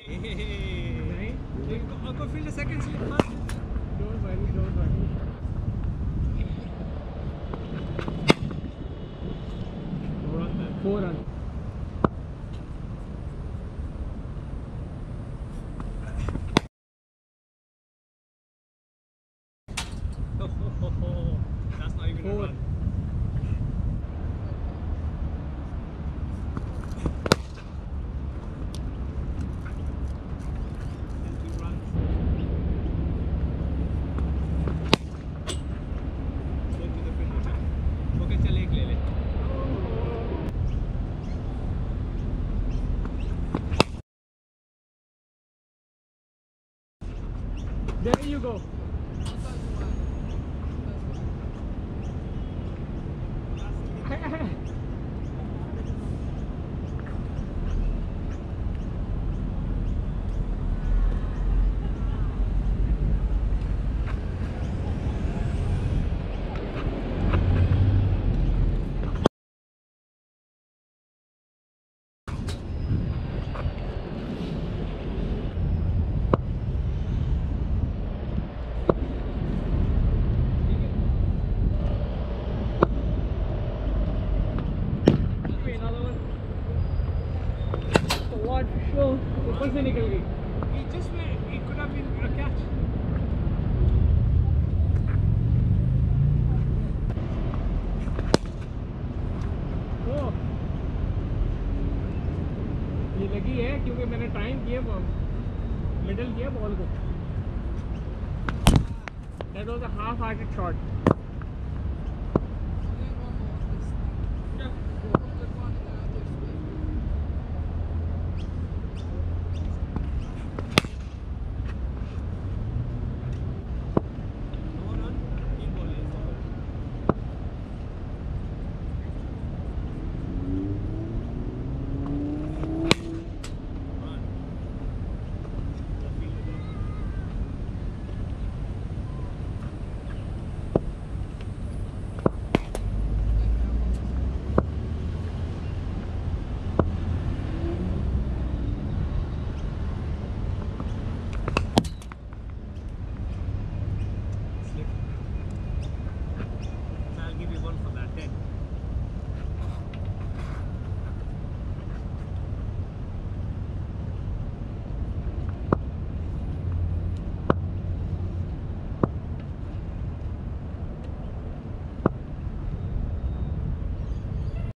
नहीं, go fill the second slip first. Don't worry. 4 runs. That's not even 4. a run. And 2 runs. Go to the finish. Okay, चल एक ले ले. There you go. ऊपर से निकल गई. It could have been a catch. ओ, ये लगी है क्योंकि मैंने टाइम किया, मिडल किया बॉल को. That was a half-hearted shot.